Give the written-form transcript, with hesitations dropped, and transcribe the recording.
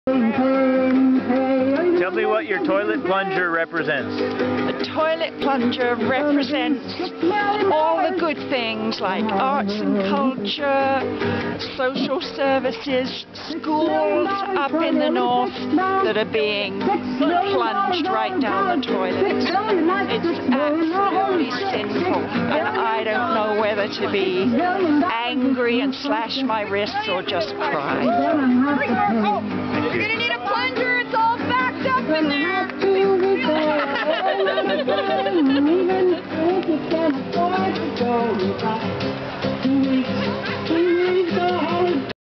Tell me what your toilet plunger represents. The toilet plunger represents all the good things like arts and culture, social services, schools up in the north that are being plunged right down the toilet. It's absolutely sinful, and I don't know whether to be angry and slash my wrists or just cry. Thank you.